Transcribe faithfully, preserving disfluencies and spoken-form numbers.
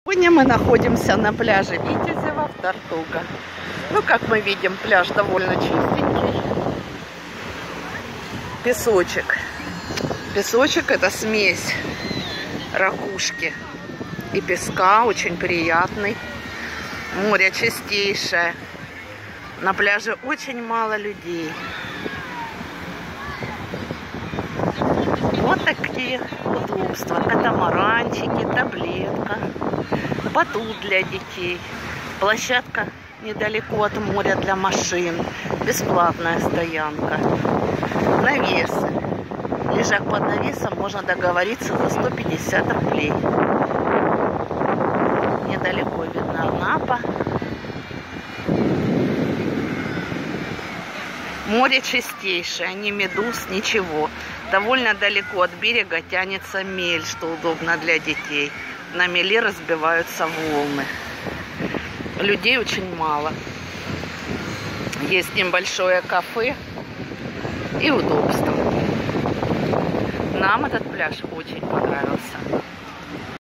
Сегодня мы находимся на пляже Витязева в Тартуга. Ну, как мы видим, пляж довольно чистенький. Песочек. Песочек — это смесь ракушки и песка, очень приятный. Море чистейшее. На пляже очень мало людей. Вот такие удобства. Катамаранчики, таблетка, батут для детей. Площадка недалеко от моря для машин. Бесплатная стоянка. Навесы. Лежак под навесом можно договориться за сто пятьдесят рублей. Недалеко видна Анапа. Море чистейшее, ни медуз, ничего. Довольно далеко от берега тянется мель, что удобно для детей. На мели разбиваются волны. Людей очень мало. Есть небольшое кафе и удобство. Нам этот пляж очень понравился.